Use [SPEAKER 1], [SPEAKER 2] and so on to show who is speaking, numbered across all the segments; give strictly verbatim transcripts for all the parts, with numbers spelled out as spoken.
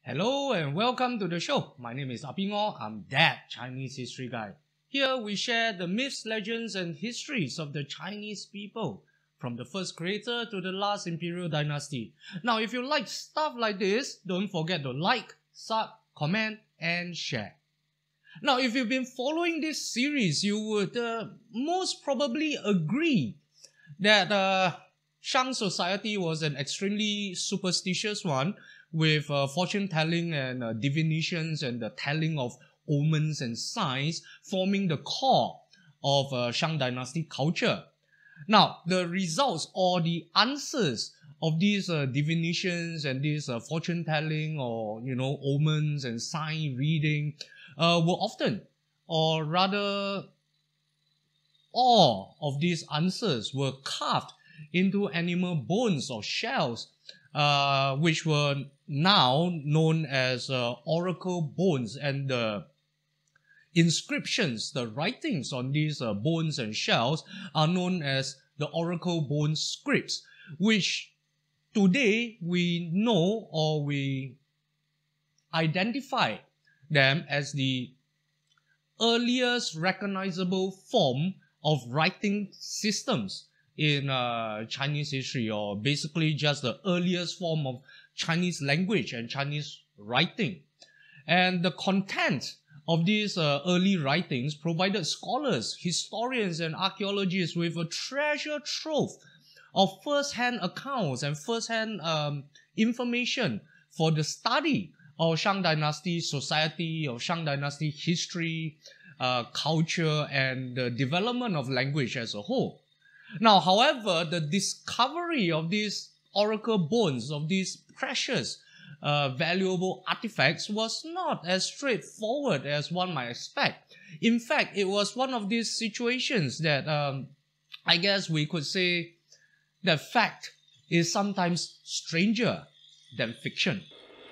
[SPEAKER 1] Hello and welcome to the show. My name is Apingo. I'm that Chinese history guy. Here we share the myths, legends and histories of the Chinese people, from the first creator to the last imperial dynasty. Now if you like stuff like this, don't forget to like, sub, comment and share. Now if you've been following this series, you would uh, most probably agree that uh, Shang society was an extremely superstitious one, with uh, fortune-telling and uh, divinations and the telling of omens and signs forming the core of uh, Shang dynasty culture. Now, the results or the answers of these uh, divinations and these uh, fortune-telling or, you know, omens and sign reading uh, were often, or rather, all of these answers were carved into animal bones or shells, uh, which were now known as uh, oracle bones, and the inscriptions, the writings on these uh, bones and shells are known as the oracle bone scripts, which today we know or we identify them as the earliest recognizable form of writing systems in uh, Chinese history, or basically just the earliest form of Chinese language and Chinese writing. And the content of these uh, early writings provided scholars, historians and archaeologists with a treasure trove of first-hand accounts and first-hand um, information for the study of Shang dynasty society, of Shang dynasty history, uh, culture and the development of language as a whole. Now, however, the discovery of these oracle bones, of these precious, uh, valuable artifacts was not as straightforward as one might expect. In fact, it was one of these situations that um, I guess we could say that fact is sometimes stranger than fiction.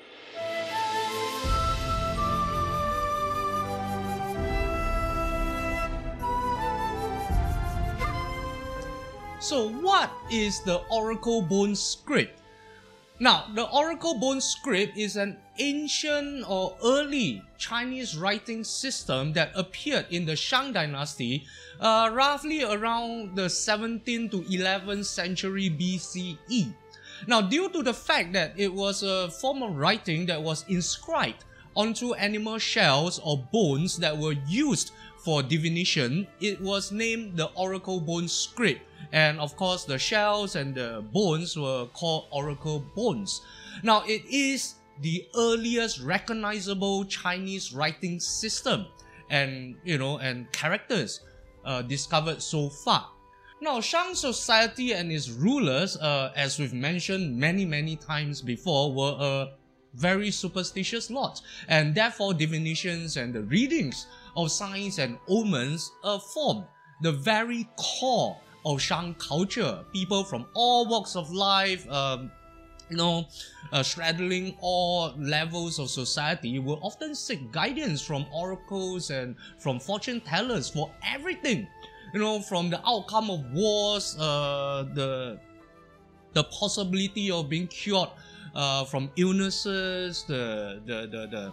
[SPEAKER 1] So what is the oracle bone script? Now, the oracle bone script is an ancient or early Chinese writing system that appeared in the Shang dynasty uh, roughly around the seventeenth to eleventh century B C E. Now, due to the fact that it was a form of writing that was inscribed onto animal shells or bones that were used for divination, it was named the oracle bone script. And of course, the shells and the bones were called oracle bones. Now, it is the earliest recognizable Chinese writing system and, you know, and characters uh, discovered so far. Now, Shang society and its rulers, uh, as we've mentioned many, many times before, were a very superstitious lot, and therefore divinations and the readings of signs and omens uh, formed the very core of Shang culture. People from all walks of life, um, you know, uh, straddling all levels of society, will often seek guidance from oracles and from fortune tellers for everything. You know, from the outcome of wars, uh, the the possibility of being cured uh, from illnesses, the the the the,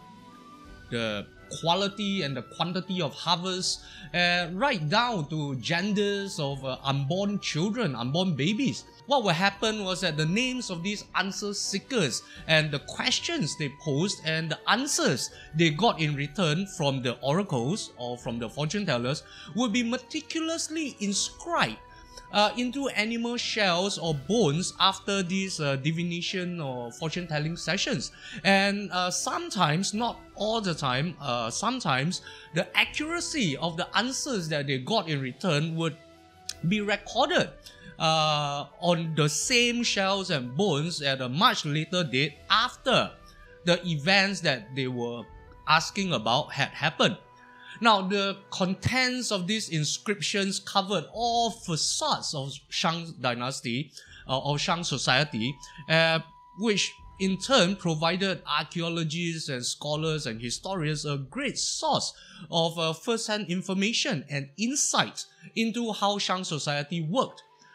[SPEAKER 1] the quality and the quantity of harvest, uh, right down to genders of uh, unborn children, unborn babies. What will happen was that the names of these answer seekers and the questions they posed and the answers they got in return from the oracles or from the fortune tellers would be meticulously inscribed Uh, into animal shells or bones after these uh, divination or fortune-telling sessions. And uh, sometimes, not all the time, uh, sometimes the accuracy of the answers that they got in return would be recorded uh, on the same shells and bones at a much later date after the events that they were asking about had happened. Now, the contents of these inscriptions covered all facades of Shang dynasty, uh, or Shang society, uh, which in turn provided archaeologists and scholars and historians a great source of uh, first-hand information and insight into how Shang society worked.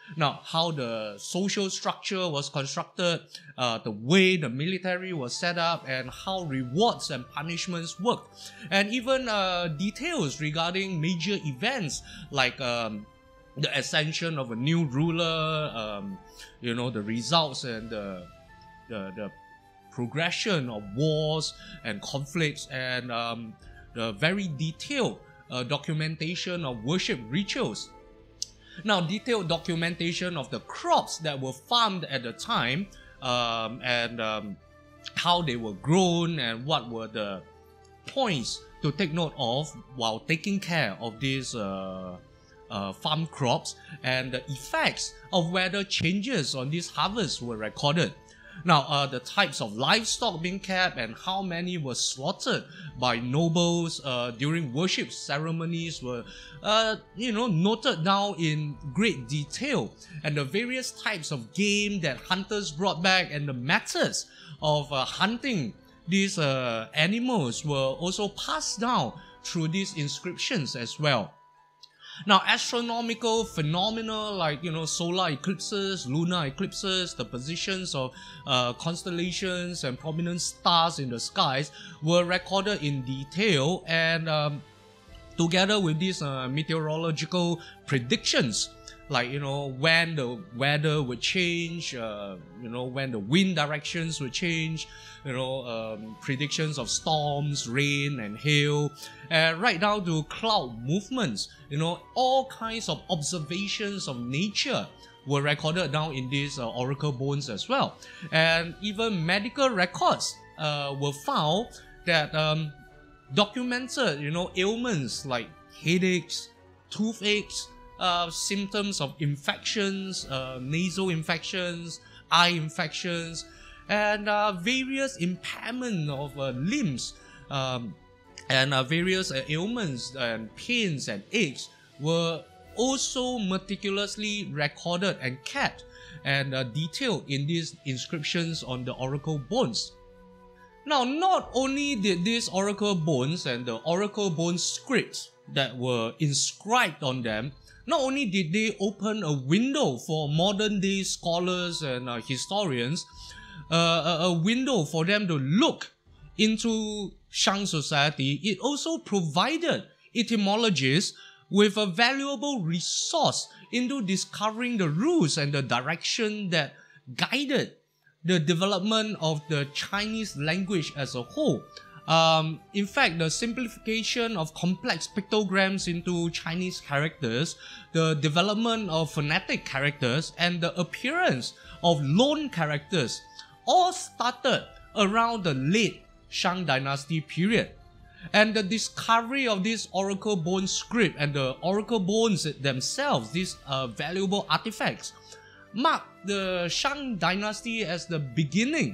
[SPEAKER 1] Now, how the social structure was constructed, uh, the way the military was set up, and how rewards and punishments worked, and even uh, details regarding major events like um, the ascension of a new ruler, um, you know, the results and the, the, the progression of wars and conflicts, and um, the very detailed uh, documentation of worship rituals. Now, detailed documentation of the crops that were farmed at the time, um, and um, how they were grown, and what were the points to take note of while taking care of these uh, uh, farm crops, and the effects of weather changes on these harvests were recorded. Now, uh, the types of livestock being kept and how many were slaughtered by nobles uh, during worship ceremonies were, uh, you know, noted down in great detail. And the various types of game that hunters brought back and the methods of uh, hunting these uh, animals were also passed down through these inscriptions as well. Now, astronomical phenomena like, you know, solar eclipses, lunar eclipses, the positions of uh, constellations and prominent stars in the skies were recorded in detail, and um, together with these uh, meteorological predictions, like, you know, when the weather would change, uh, you know, when the wind directions would change, you know, um, predictions of storms, rain and hail, and right down to cloud movements, you know, all kinds of observations of nature were recorded down in these uh, oracle bones as well. And even medical records uh, were found that um, documented, you know, ailments like headaches, toothaches, Uh, symptoms of infections, uh, nasal infections, eye infections, and uh, various impairment of uh, limbs, um, and uh, various uh, ailments and pains and aches were also meticulously recorded and kept and uh, detailed in these inscriptions on the oracle bones. Now, not only did these oracle bones and the oracle bone scripts that were inscribed on them, not only did they open a window for modern day scholars and uh, historians, uh, a, a window for them to look into Shang society, it also provided etymologists with a valuable resource into discovering the rules and the direction that guided the development of the Chinese language as a whole. Um, in fact, the simplification of complex pictograms into Chinese characters, the development of phonetic characters, and the appearance of loan characters all started around the late Shang Dynasty period. And the discovery of this oracle bone script and the oracle bones themselves, these uh, valuable artifacts, marked the Shang Dynasty as the beginning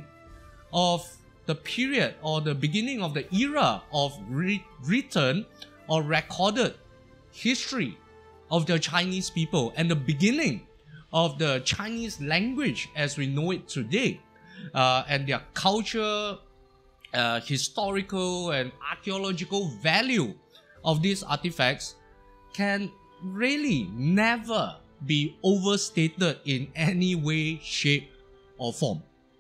[SPEAKER 1] of the period or the beginning of the era of re written or recorded history of the Chinese people, and the beginning of the Chinese language as we know it today, uh, and their culture, uh, historical and archaeological value of these artifacts can really never be overstated in any way, shape or form.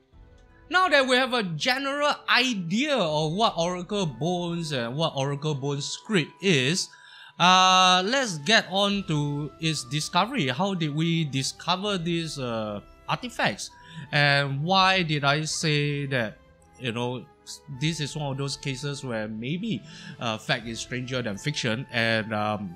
[SPEAKER 1] Now that we have a general idea of what oracle bones and what oracle bone script is, uh, let's get on to its discovery. How did we discover these uh, artifacts? And why did I say that, you know, this is one of those cases where maybe uh, fact is stranger than fiction, and um,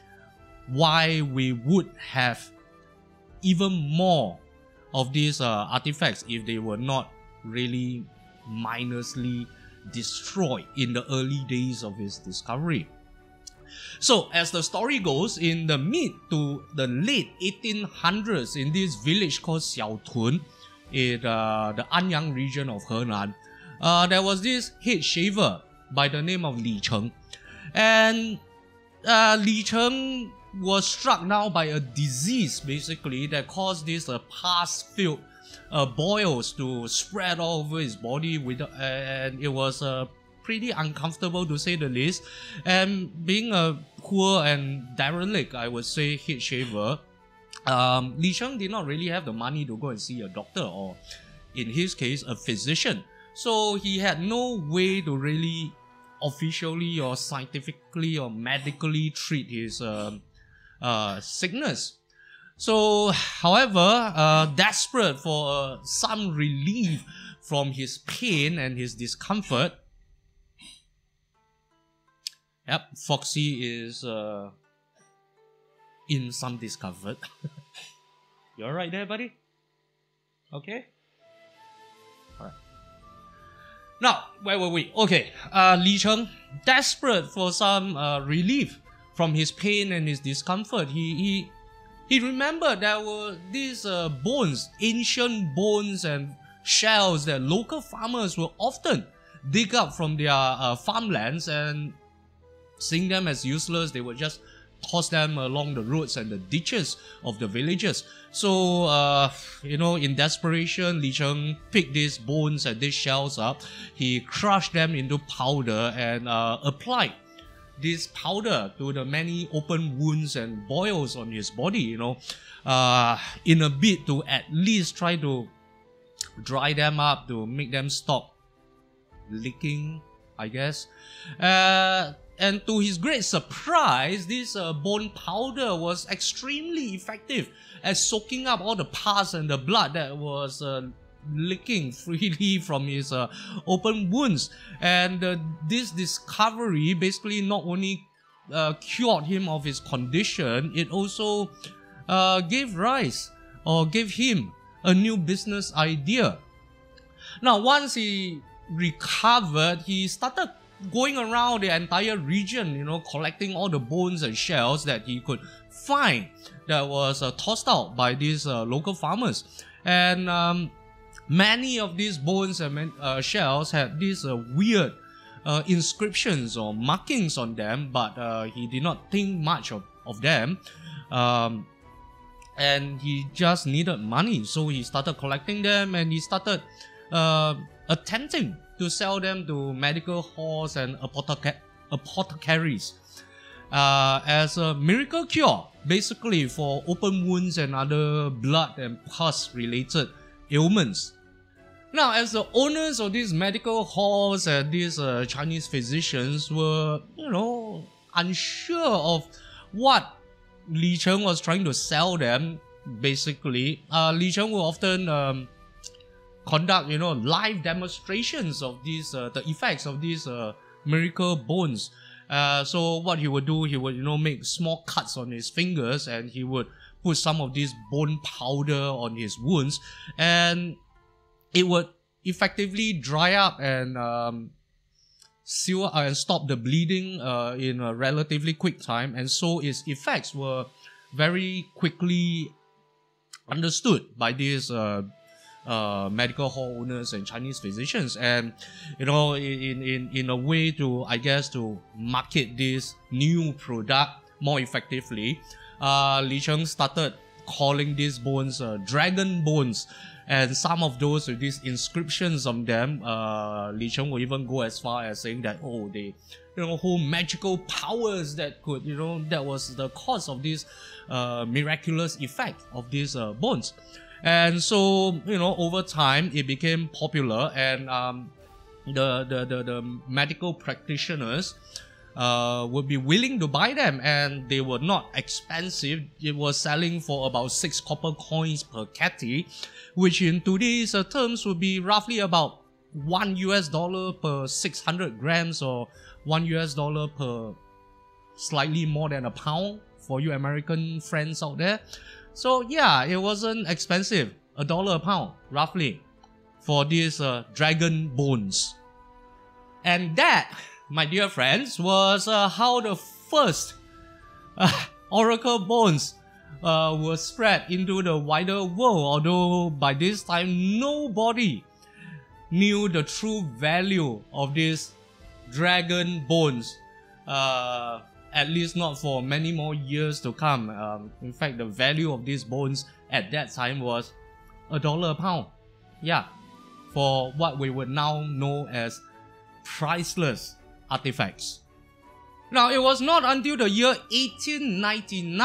[SPEAKER 1] why we would have even more of these uh, artifacts if they were not really minorly destroyed in the early days of its discovery. So, as the story goes, in the mid to the late eighteen hundreds, in this village called Xiaotun in uh, the Anyang region of Henan, uh, there was this head shaver by the name of Li Cheng. And uh, Li Cheng was struck now by a disease, basically, that caused this uh, pus-filled Uh, boils to spread all over his body, with, uh, and it was uh, pretty uncomfortable to say the least. And being a poor and derelict, I would say, head shaver, um, Li Cheng did not really have the money to go and see a doctor, or in his case, a physician. So he had no way to really officially or scientifically or medically treat his uh, uh, sickness. So, however, uh, desperate for uh, some relief from his pain and his discomfort, yep, Foxy is uh, in some discomfort. You alright there, buddy? Okay? Alright. Now, where were we? Okay, uh, Li Cheng, desperate for some uh, relief from his pain and his discomfort, he he, he remembered there were these uh, bones, ancient bones and shells that local farmers will often dig up from their uh, farmlands, and seeing them as useless, they would just toss them along the roads and the ditches of the villages. So, uh, you know, in desperation, Li Cheng picked these bones and these shells up. He crushed them into powder and uh, applied this powder to the many open wounds and boils on his body, you know, uh, in a bid to at least try to dry them up, to make them stop leaking, I guess. Uh, And to his great surprise, this uh, bone powder was extremely effective at soaking up all the pus and the blood that was uh, leaking freely from his uh, open wounds. And uh, this discovery basically not only uh, cured him of his condition, it also uh, gave rise or gave him a new business idea. Now, once he recovered, he started going around the entire region, you know, collecting all the bones and shells that he could find that was uh, tossed out by these uh, local farmers. And um, many of these bones and uh, shells had these uh, weird uh, inscriptions or markings on them, but uh, he did not think much of, of them. Um, and he just needed money, so he started collecting them, and he started uh, attempting to sell them to medical halls and apotheca apothecaries uh, as a miracle cure, basically for open wounds and other blood and pus related ailments. Now, as the owners of these medical halls and these uh, Chinese physicians were, you know, unsure of what Li Cheng was trying to sell them, basically, uh, Li Cheng will often um, conduct, you know, live demonstrations of these, uh, the effects of these uh, miracle bones. Uh, so what he would do, he would, you know, make small cuts on his fingers, and he would put some of this bone powder on his wounds, and it would effectively dry up and um, seal uh, and stop the bleeding uh, in a relatively quick time. And so its effects were very quickly understood by these uh, Uh, medical hall owners and Chinese physicians. And, you know, in, in, in a way to, I guess, to market this new product more effectively, uh, Li Cheng started calling these bones uh, dragon bones. And some of those with these inscriptions on them, uh, Li Cheng will even go as far as saying that, oh, they, you know, hold magical powers that could, you know, that was the cause of this uh, miraculous effect of these uh, bones. And so, you know, over time, it became popular, and um, the, the, the, the medical practitioners uh, would be willing to buy them, and they were not expensive. It was selling for about six copper coins per catty, which in today's uh, terms would be roughly about one U S dollar per six hundred grams, or one U S dollar per slightly more than a pound for you American friends out there. So yeah, it wasn't expensive, a dollar a pound, roughly, for these uh, dragon bones. And that, my dear friends, was uh, how the first uh, oracle bones uh, were spread into the wider world, although by this time nobody knew the true value of these dragon bones. Uh, At least not for many more years to come. Um, in fact, the value of these bones at that time was a dollar a pound. Yeah, for what we would now know as priceless artifacts. Now, it was not until the year eighteen ninety-nine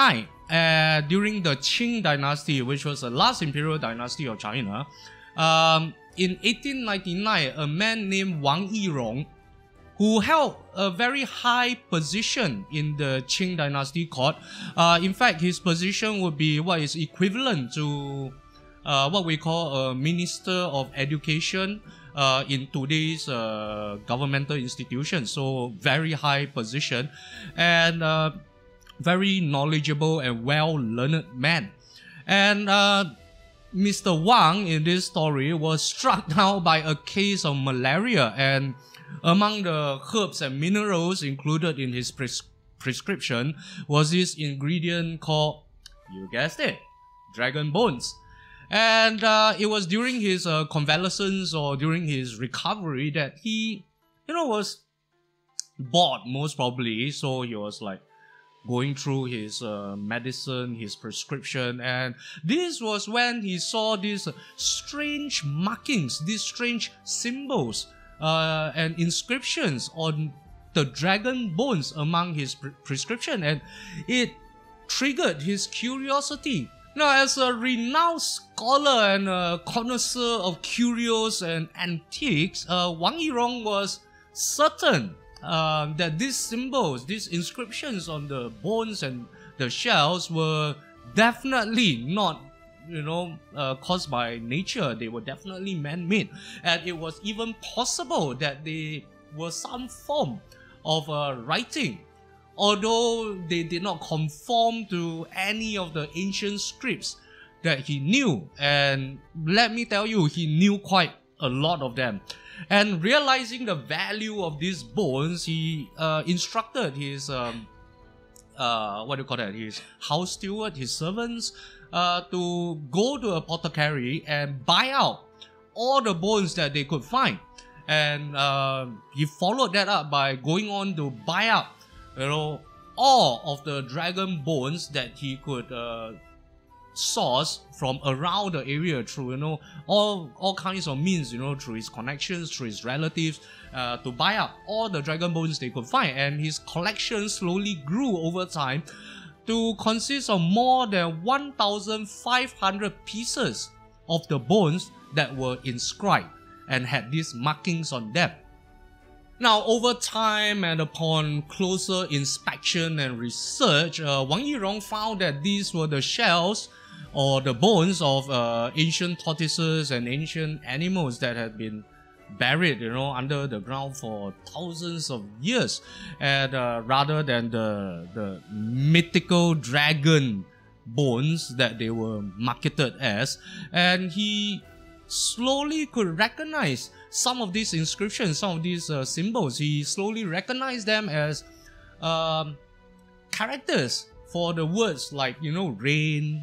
[SPEAKER 1] uh, during the Qing dynasty, which was the last imperial dynasty of China, um, in eighteen ninety-nine, a man named Wang Yirong, who held a very high position in the Qing dynasty court. Uh, in fact, his position would be what is equivalent to uh, what we call a Minister of Education uh, in today's uh, governmental institutions. So very high position, and uh, very knowledgeable and well-learned man. And uh, Mister Wang in this story was struck down by a case of malaria, and among the herbs and minerals included in his pres prescription was this ingredient called, you guessed it, dragon bones. And uh, it was during his uh, convalescence or during his recovery that he, you know, was bored most probably. So he was like going through his uh, medicine, his prescription, and this was when he saw these uh, strange markings, these strange symbols uh, and inscriptions on the dragon bones among his pre prescription, and it triggered his curiosity. Now, as a renowned scholar and a connoisseur of curios and antiques, uh, Wang Yirong was certain Uh, that these symbols, these inscriptions on the bones and the shells were definitely not, you know, uh, caused by nature. They were definitely man-made, and it was even possible that they were some form of uh, writing, although they did not conform to any of the ancient scripts that he knew. And let me tell you, he knew quite a lot of them. And realizing the value of these bones, he uh, instructed his um, uh, what do you call that? His house steward, his servants, uh, to go to a apothecary and buy out all the bones that they could find. And uh, he followed that up by going on to buy out, you know, all of the dragon bones that he could uh, source from around the area through, you know, all all kinds of means, you know, through his connections, through his relatives, uh, to buy up all the dragon bones they could find. And his collection slowly grew over time to consist of more than one thousand five hundred pieces of the bones that were inscribed and had these markings on them. Now, over time and upon closer inspection and research, uh, Wang Yirong found that these were the shells or the bones of uh, ancient tortoises and ancient animals that had been buried, you know, under the ground for thousands of years, and uh, rather than the the mythical dragon bones that they were marketed as. And he slowly could recognize some of these inscriptions, some of these uh, symbols. He slowly recognized them as um, characters for the words like, you know, rain,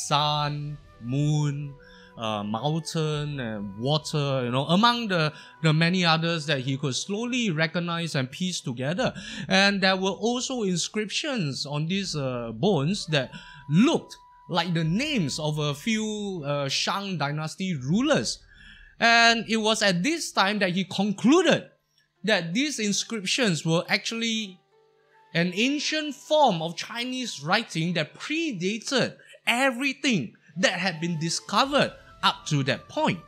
[SPEAKER 1] sun, moon, uh, mountain, and water, you know, among the, the many others that he could slowly recognize and piece together. And there were also inscriptions on these uh, bones that looked like the names of a few uh, Shang dynasty rulers. And it was at this time that he concluded that these inscriptions were actually an ancient form of Chinese writing that predated everything that had been discovered up to that point.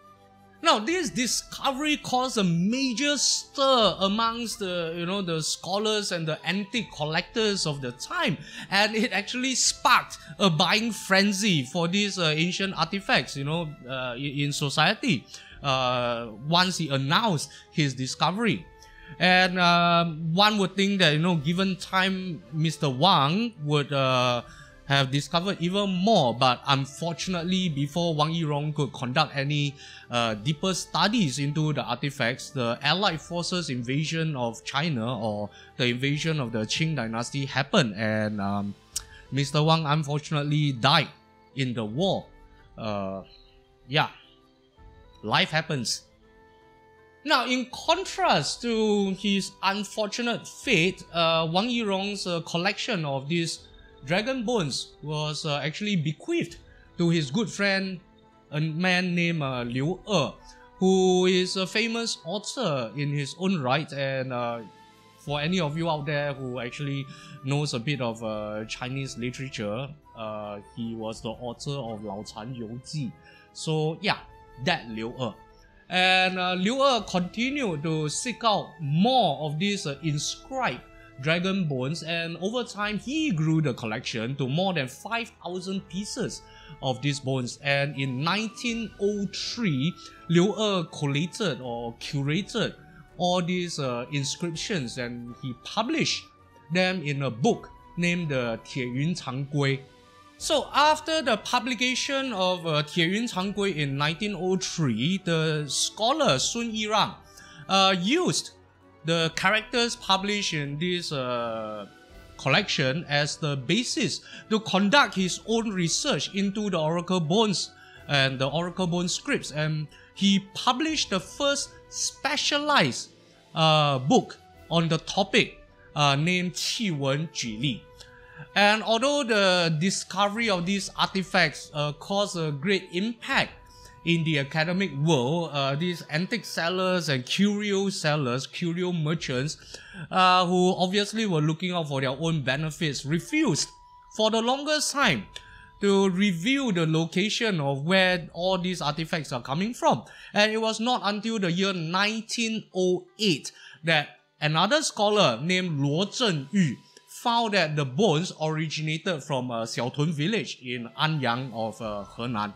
[SPEAKER 1] Now, this discovery caused a major stir amongst the, you know, the scholars and the antique collectors of the time, and it actually sparked a buying frenzy for these uh, ancient artifacts, you know, uh, in society. Uh, once he announced his discovery, and um, one would think that, you know, given time, Mister Wang would Uh, have discovered even more, but unfortunately, before Wang Yirong could conduct any uh, deeper studies into the artifacts, the Allied forces invasion of China, or the invasion of the Qing dynasty, happened, and um, Mister Wang unfortunately died in the war. Uh, yeah, life happens. Now, in contrast to his unfortunate fate, uh, Wang Yirong's uh, collection of these dragon bones was uh, actually bequeathed to his good friend, a man named uh, Liu E, who is a famous author in his own right, and uh, for any of you out there who actually knows a bit of uh, Chinese literature, uh, he was the author of Lao Can You Ji. So yeah, that Liu E. And uh, Liu E continued to seek out more of these uh, inscribed dragon bones, and over time he grew the collection to more than five thousand pieces of these bones. And in nineteen oh three, Liu E collated or curated all these uh, inscriptions, and he published them in a book named the Tie Yun Chang Gui. So after the publication of uh, Tie Yun Chang Gui in nineteen oh three, the scholar Sun Yirang uh, used the characters published in this uh, collection as the basis to conduct his own research into the oracle bones and the oracle bone scripts, and he published the first specialized uh, book on the topic uh, named Qi Wen Ju Li. And although the discovery of these artifacts uh, caused a great impact in the academic world, uh, these antique sellers and curio sellers, curio merchants, uh, who obviously were looking out for their own benefits, refused for the longest time to reveal the location of where all these artifacts are coming from. And it was not until the year nineteen oh eight that another scholar named Luo Zhenyu found that the bones originated from uh, Xiaotun village in Anyang of uh, Henan.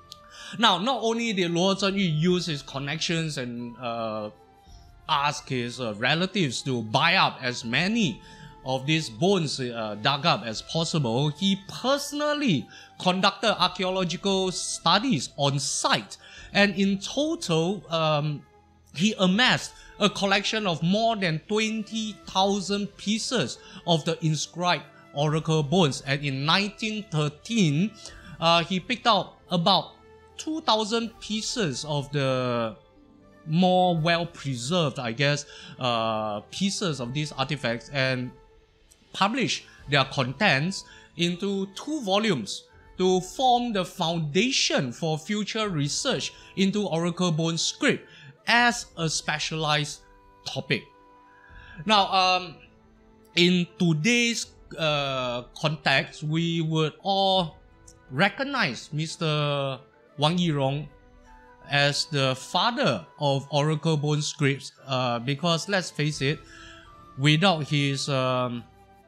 [SPEAKER 1] Now, not only did Luo Zhenyu use his connections and uh, ask his uh, relatives to buy up as many of these bones uh, dug up as possible, he personally conducted archaeological studies on site, and in total, um, he amassed a collection of more than twenty thousand pieces of the inscribed oracle bones. And in nineteen thirteen, uh, he picked out about two thousand pieces of the more well-preserved, I guess, uh, pieces of these artifacts, and published their contents into two volumes to form the foundation for future research into oracle bone script as a specialized topic. Now, um, in today's uh, context, we would all recognize Mister Wang Yirong as the father of oracle bone scripts, uh, because let's face it, without his um,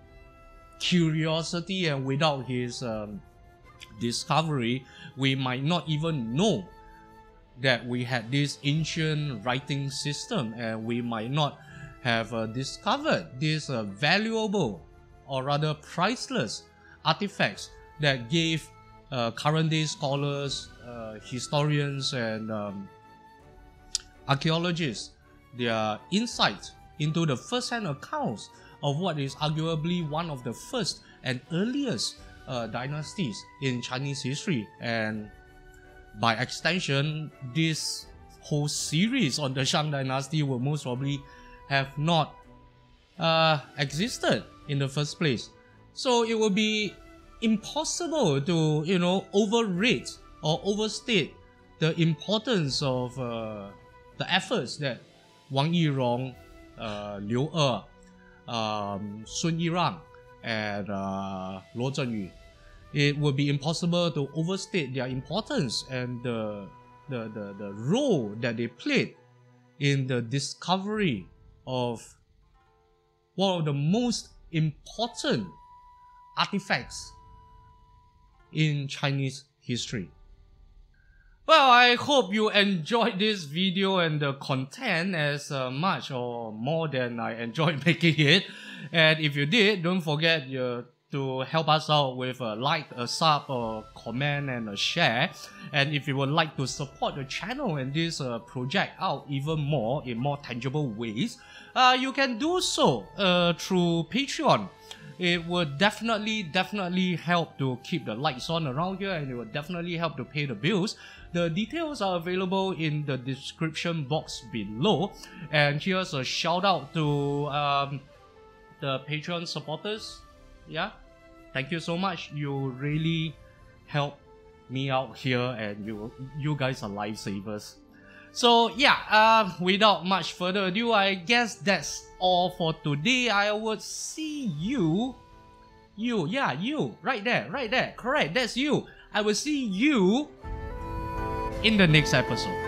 [SPEAKER 1] curiosity and without his um, discovery, we might not even know that we had this ancient writing system, and we might not have uh, discovered these uh, valuable, or rather priceless, artifacts that gave uh, current day scholars, uh, historians, and um, archaeologists their insight into the first-hand accounts of what is arguably one of the first and earliest uh, dynasties in Chinese history. And by extension, this whole series on the Shang Dynasty will most probably have not uh, existed in the first place. So it will be impossible to, you know, overrate or overstate the importance of uh, the efforts that Wang Yirong, uh, Liu E, um, Sun Yirang, and uh, Luo Zhenyu. It would be impossible to overstate their importance and the, the, the, the role that they played in the discovery of one of the most important artifacts in Chinese history. Well, I hope you enjoyed this video and the content as uh, much or more than I enjoyed making it. And if you did, don't forget uh, to help us out with a like, a sub, a comment, and a share. And if you would like to support the channel and this uh, project out even more in more tangible ways, uh, you can do so uh, through Patreon. It would definitely, definitely help to keep the lights on around here, and it would definitely help to pay the bills. The details are available in the description box below. And here's a shout out to um, the Patreon supporters. Yeah, thank you so much. You really help me out here, and you you guys are lifesavers. So yeah, uh, without much further ado, I guess that's all for today. I would see you, you, yeah, you, right there, right there, correct, that's you. I will see you in the next episode.